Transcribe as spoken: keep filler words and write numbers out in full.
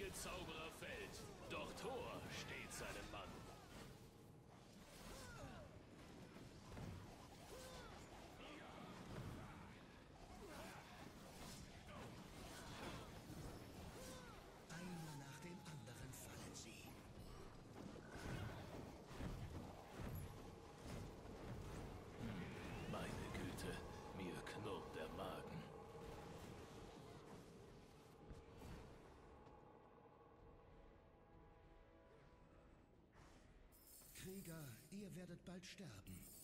Zauberer fällt, doch Thor steht seinem Mann. Einer nach dem anderen fallen sie. Hm, meine Güte, mir knurrt der Magen. Krieger, ihr werdet bald sterben.